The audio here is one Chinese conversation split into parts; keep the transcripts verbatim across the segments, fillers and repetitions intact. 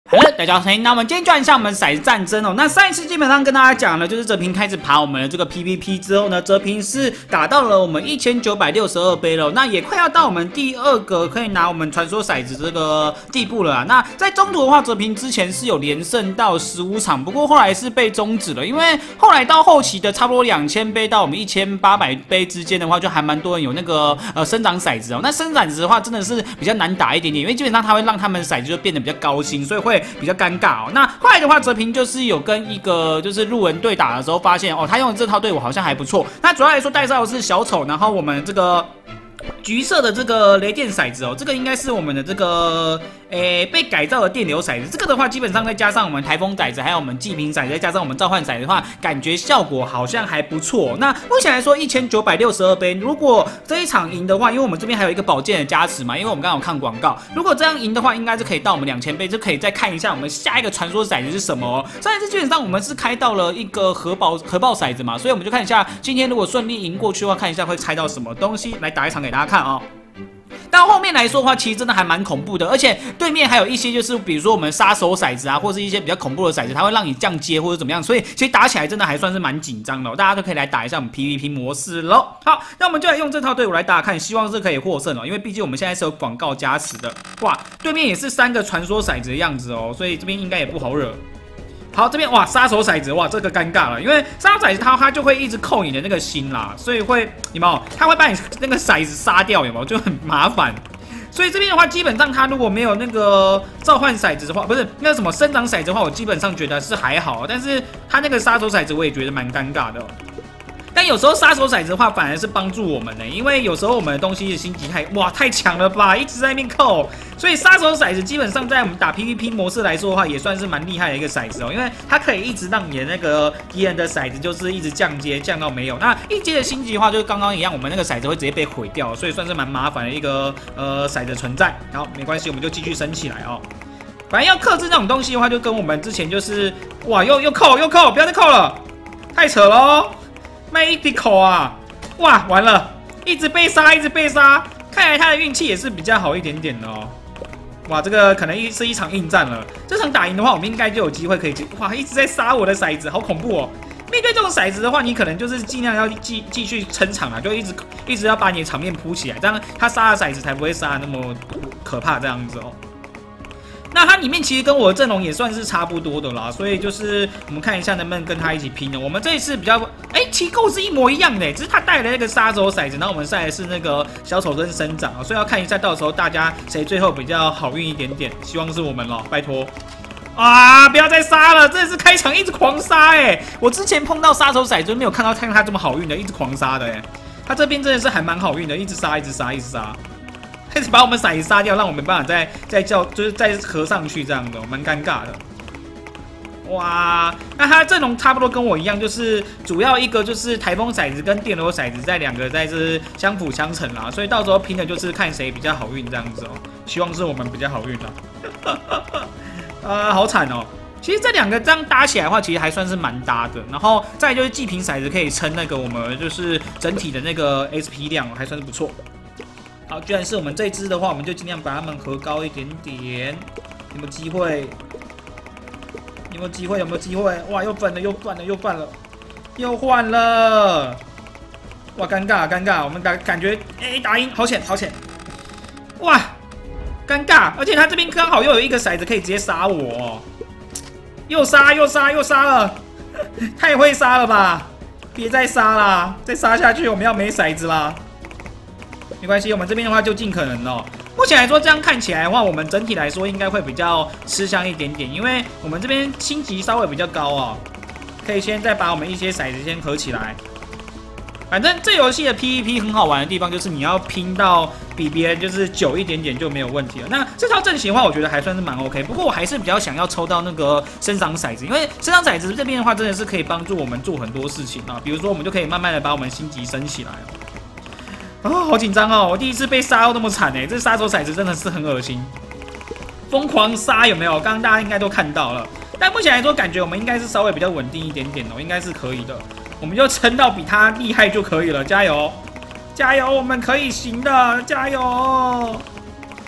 好了，大家好，那我们今天转一下我们骰子战争哦。那上一次基本上跟大家讲了，就是哲平开始爬我们的这个 P V P 之后呢，哲平是打到了我们一千九百六十二杯了，那也快要到我们第二个可以拿我们传说骰子这个地步了啊。那在中途的话，哲平之前是有连胜到十五场，不过后来是被终止了，因为后来到后期的差不多两千杯到我们一千八百杯之间的话，就还蛮多人有那个呃生长骰子哦。那生长骰子的话，真的是比较难打一点点，因为基本上它会让他们骰子就变得比较高薪，所以会比较尴尬哦。那后来的话，哲平就是有跟一个就是路人对打的时候，发现哦，他用的这套队伍好像还不错。那主要来说，带到的是小丑，然后我们这个橘色的这个雷电骰子哦，这个应该是我们的这个诶被改造的电流骰子。这个的话，基本上再加上我们台风骰子，还有我们祭品骰子，再加上我们召唤骰子的话，感觉效果好像还不错。那目前来说，一千九百六十二杯，如果这一场赢的话，因为我们这边还有一个宝剑的加持嘛，因为我们刚刚有看广告，如果这样赢的话，应该是可以到我们两千杯，就可以再看一下我们下一个传说骰子是什么哦。上一次基本上我们是开到了一个核爆核爆骰子嘛，所以我们就看一下今天如果顺利赢过去的话，看一下会拆到什么东西，来打一场给大家看哦。到后面来说的话，其实真的还蛮恐怖的，而且对面还有一些就是比如说我们杀手骰子啊，或是一些比较恐怖的骰子，它会让你降阶或者怎么样，所以其实打起来真的还算是蛮紧张的哦，大家都可以来打一下我们 P V P 模式喽。好，那我们就来用这套队伍来打打看，希望是可以获胜哦，因为毕竟我们现在是有广告加持的。哇，对面也是三个传说骰子的样子哦，所以这边应该也不好惹。好，这边哇，杀手骰子哇，这个尴尬了，因为杀手骰子它它就会一直扣你的那个心啦，所以会有没有？它会把你那个骰子杀掉，有没有？就很麻烦。所以这边的话，基本上它如果没有那个召唤骰子的话，不是那个什么生长骰子的话，我基本上觉得是还好，但是它那个杀手骰子我也觉得蛮尴尬的哦。但有时候杀手骰子的话，反而是帮助我们的，因为有时候我们的东西的星级太哇太强了吧，一直在那边扣，所以杀手骰子基本上在我们打 P V P 模式来说的话，也算是蛮厉害的一个骰子哦，因为它可以一直让你的那个敌人的骰子就是一直降阶，降到没有。那一阶的星级的话，就是刚刚一样，我们那个骰子会直接被毁掉，所以算是蛮麻烦的一个呃骰子存在。好，没关系，我们就继续升起来哦。反正要克制那种东西的话，就跟我们之前就是哇又又扣又扣，不要再扣了，太扯了哦。卖一滴口啊！哇，完了，一直被杀，一直被杀，看来他的运气也是比较好一点点的哦。哇，这个可能是一场硬战了。这场打赢的话，我们应该就有机会可以。哇，一直在杀我的骰子，好恐怖哦！面对这种骰子的话，你可能就是尽量要继继续撑场啊，就一直一直要把你的场面铺起来，这样他杀的骰子才不会杀的那么可怕这样子哦。那它里面其实跟我的阵容也算是差不多的啦，所以就是我们看一下能不能跟他一起拼呢？我们这一次比较，哎、欸，棋构是一模一样的，只是他带了那个杀手骰子，然后我们赛的是那个小丑跟生长，所以要看一下到时候大家谁最后比较好运一点点，希望是我们咯，拜托。啊！不要再杀了，真的是开场一直狂杀哎！我之前碰到杀手骰子没有看到看他这么好运的，一直狂杀的哎，他这边真的是还蛮好运的，一直杀，一直杀，一直杀。开始把我们骰子杀掉，让我没办法再再叫，就是再合上去这样的，蛮尴尬的。哇，那他阵容差不多跟我一样，就是主要一个就是台风骰子跟电流骰子在两个在这相辅相成啦，所以到时候拼的就是看谁比较好运这样子哦。希望是我们比较好运啦。啊，好惨哦！其实这两个这样搭起来的话，其实还算是蛮搭的。然后再就是祭品骰子可以撑那个我们就是整体的那个 S P 量，还算是不错。好，居然是我们这一支的话，我们就尽量把它们合高一点点。有没有机会？有没有机会？有没有机会？哇，又犯了，又犯了，又犯了，又换了！哇，尴尬，尴尬！我们感感觉，哎、欸，打赢，好险，好险！哇，尴尬！而且他这边刚好又有一个骰子可以直接杀我、哦，又杀，又杀，又杀了，太会杀了吧！别再杀啦，再杀下去我们要没骰子啦。没关系，我们这边的话就尽可能哦。目前来说，这样看起来的话，我们整体来说应该会比较吃香一点点，因为我们这边星级稍微比较高哦。可以先再把我们一些骰子先合起来。反正这游戏的 P V P 很好玩的地方就是你要拼到比别人就是久一点点就没有问题了。那这套阵型的话，我觉得还算是蛮 OK。不过我还是比较想要抽到那个生长骰子，因为生长骰子这边的话真的是可以帮助我们做很多事情啊。比如说，我们就可以慢慢的把我们星级升起来哦。啊、哦，好紧张哦！我第一次被杀到那么惨哎，这杀手骰子真的是很恶心，疯狂杀有没有？刚刚大家应该都看到了，但目前来说，感觉我们应该是稍微比较稳定一点点哦，应该是可以的。我们就撑到比他厉害就可以了，加油，加油，我们可以行的，加油！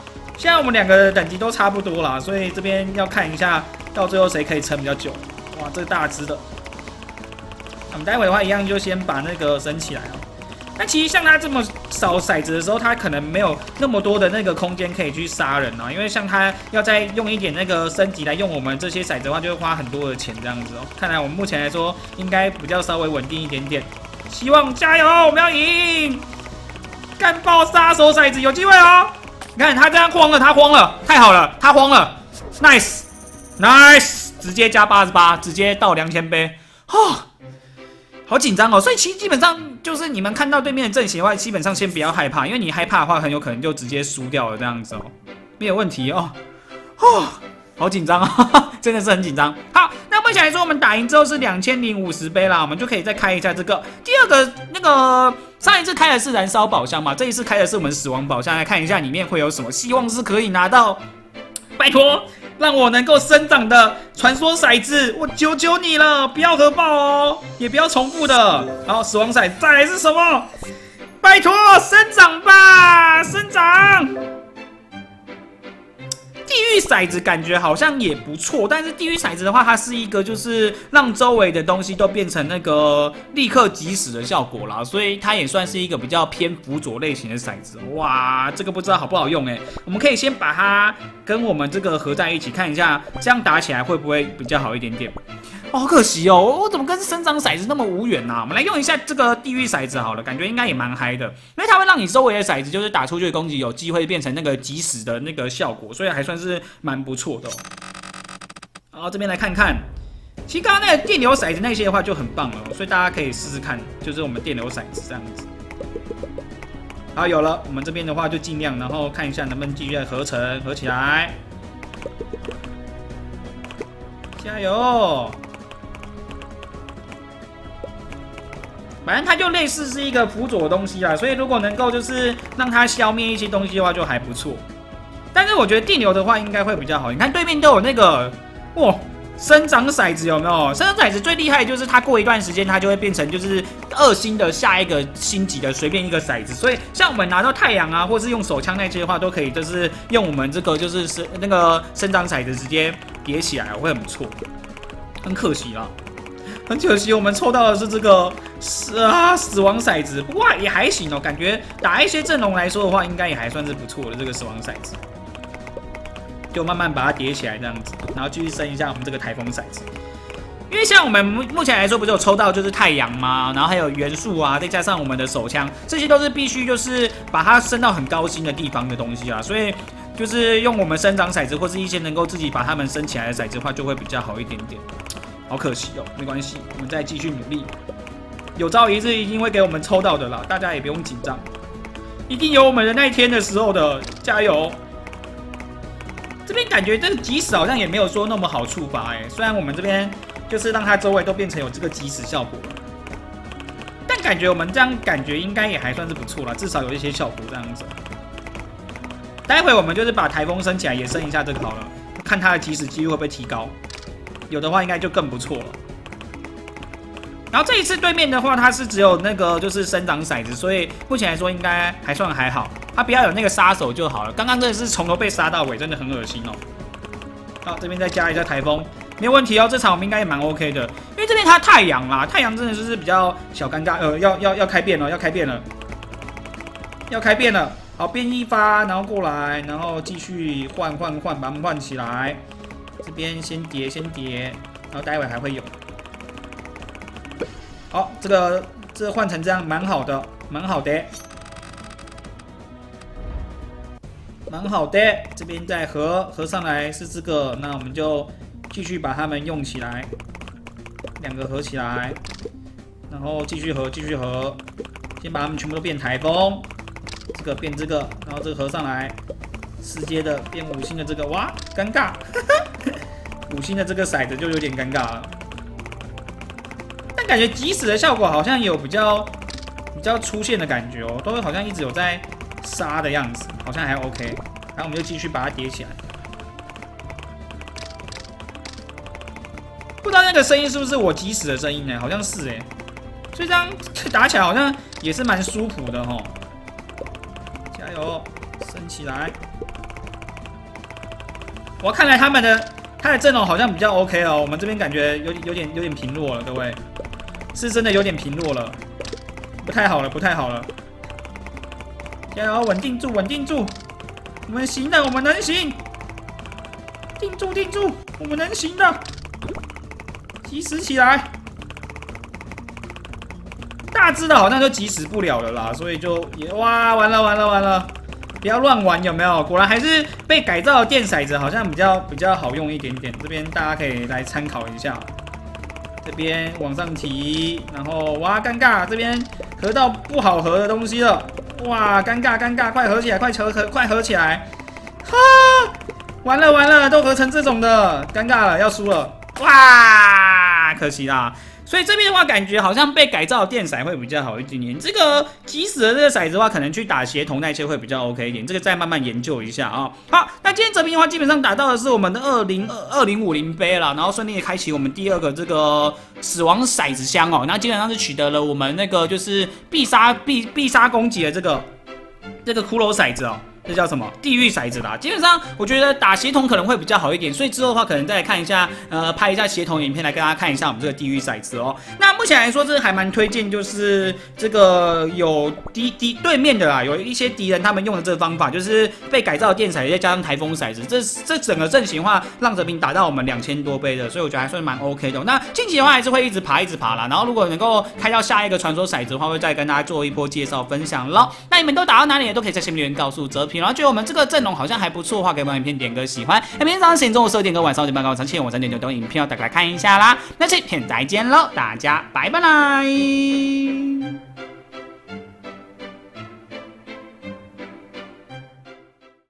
现在我们两个等级都差不多啦，所以这边要看一下到最后谁可以撑比较久。哇，这个大只的。我们待会的话一样就先把那个升起来哦。但其实像他这么少骰子的时候，他可能没有那么多的那个空间可以去杀人啊，因为像他要再用一点那个升级来用我们这些骰子的话，就会花很多的钱这样子哦。看来我们目前来说应该比较稍微稳定一点点。希望加油，我们要赢！干爆杀手骰子，有机会哦！你看他这样慌了，他慌了，太好了，他慌了 ，nice nice， 直接加八十八，直接到两千杯，哦。好紧张哦，所以其实基本上就是你们看到对面的阵型的话，基本上先不要害怕，因为你害怕的话，很有可能就直接输掉了这样子哦，没有问题哦。哦，好紧张啊，真的是很紧张。好，那目前来说，我们打赢之后是两千零五十杯啦，我们就可以再开一下这个第二个那个上一次开的是燃烧宝箱嘛，这一次开的是我们死亡宝箱，来看一下里面会有什么，希望是可以拿到，拜托。让我能够生长的传说骰子，我求求你了，不要核爆哦，也不要重复的。好，死亡骰，再来是什么？拜托，生长吧，生长。地狱骰子感觉好像也不错，但是地狱骰子的话，它是一个就是让周围的东西都变成那个立刻即死的效果啦，所以它也算是一个比较偏辅佐类型的骰子。哇，这个不知道好不好用哎、欸，我们可以先把它跟我们这个合在一起看一下，这样打起来会不会比较好一点点？哦，好可惜哦，我怎么跟生长骰子那么无缘啊？我们来用一下这个地狱骰子好了，感觉应该也蛮嗨的，因为它会让你周围的骰子就是打出去的攻击有机会变成那个即死的那个效果，所以还算是蛮不错的哦。好，这边来看看，其实刚刚那个电流骰子那些的话就很棒了，所以大家可以试试看，就是我们电流骰子这样子。好，有了，我们这边的话就尽量，然后看一下能不能继续合成，合起来，加油！反正它就类似是一个辅佐的东西啦，所以如果能够就是让它消灭一些东西的话，就还不错。但是我觉得电流的话应该会比较好。你看对面都有那个哇生长骰子有没有？生长骰子最厉害的就是它过一段时间它就会变成就是二星的下一个星级的随便一个骰子。所以像我们拿到太阳啊，或是用手枪那些的话，都可以就是用我们这个就是生那个生长骰子直接叠起来，会很不错。很可惜啦。很可惜，我们抽到的是这个死啊死亡骰子，不过也还行哦，感觉打一些阵容来说的话，应该也还算是不错的这个死亡骰子。就慢慢把它叠起来这样子，然后继续升一下我们这个台风骰子。因为像我们目前来说，不是有抽到就是太阳吗？然后还有元素啊，再加上我们的手枪，这些都是必须就是把它升到很高星的地方的东西啊，所以就是用我们生长骰子或是一些能够自己把它们升起来的骰子的话，就会比较好一点点。好可惜哦，没关系，我们再继续努力，有朝一日一定会给我们抽到的啦，大家也不用紧张，一定有我们的那一天的时候的，加油！这边感觉这个即使好像也没有说那么好触发哎，虽然我们这边就是让它周围都变成有这个即使效果，但感觉我们这样感觉应该也还算是不错啦，至少有一些效果这样子。待会我们就是把台风升起来，也升一下这个好了，看它的即使几率会不会提高。有的话应该就更不错了。然后这一次对面的话，它是只有那个就是生长骰子，所以目前来说应该还算还好。它不要有那个杀手就好了。刚刚真的是从头被杀到尾，真的很恶心哦。好，这边再加一下台风，没有问题哦。这场我们应该也蛮 OK 的，因为这边它太阳啦，太阳真的就是比较小尴尬。呃，要要要开变了，要开变了，要开变了。好，变一发，然后过来，然后继续换换换，把它们换起来。这边先叠，先叠，然后待会还会有。好，这个这换成这样蛮好的，蛮好的，蛮好的。这边再合合上来是这个，那我们就继续把它们用起来，两个合起来，然后继续合，继续合，先把它们全部都变台风，这个变这个，然后这个合上来。四阶的变五星的这个，哇，尴尬，五星的这个骰子就有点尴尬了。但感觉即使的效果好像有比较比较出现的感觉哦，都好像一直有在杀的样子，好像还 OK。然后我们就继续把它叠起来。不知道那个声音是不是我即使的声音呢？好像是哎，所以这样打起来好像也是蛮舒服的哈。加油，升起来！ 我看来他们的他的阵容好像比较 OK 哦，我们这边感觉有有点有点平弱了，各位，是真的有点平弱了，不太好了，不太好了。加油，稳定住，稳定住，我们行的，我们能行。定住，定住，我们能行的，及时起来。大只的好像就及时不了了啦，所以就也哇，完了完了完了，不要乱玩有没有？果然还是被改造的电骰子好像比较比较好用一点点，这边大家可以来参考一下。这边往上提，然后哇，尴尬，这边合到不好合的东西了，哇，尴尬尴尬，快合起来，快合合快合起来，哈！完了完了，都合成这种的，尴尬了，要输了，哇，可惜啦。所以这边的话，感觉好像被改造的电骰会比较好一点点。这个即使的这个骰子的话，可能去打协同那些会比较 OK 一点。这个再慢慢研究一下啊、哦。好，那今天折评的话，基本上打到的是我们的二零二零五零杯了，然后顺利的开启我们第二个这个死亡骰子箱哦。那基本上是取得了我们那个就是必杀必必杀攻击的这个这个骷髅骰子哦。这叫什么？地狱骰子啦。基本上，我觉得打协同可能会比较好一点，所以之后的话，可能再来看一下，呃，拍一下协同影片来跟大家看一下我们这个地狱骰子哦。那目前来说，这还蛮推荐，就是这个有敌敌对面的啦，有一些敌人他们用的这个方法，就是被改造的电骰再加上台风骰子，这这整个阵型的话，让折屏打到我们两千多杯的，所以我觉得还算蛮 OK 的。那近期的话，还是会一直爬，一直爬啦。然后如果能够开到下一个传说骰子的话，会再跟大家做一波介绍分享咯。那你们都打到哪里，都可以在下面留言告诉折屏。然后觉得我们这个阵容好像还不错的话，可以帮影片点个喜欢。那明天早上十点钟、十二点跟晚上九点半、早上七点我三点九等影片要大家来看一下啦。那这片再见喽，大家拜拜啦。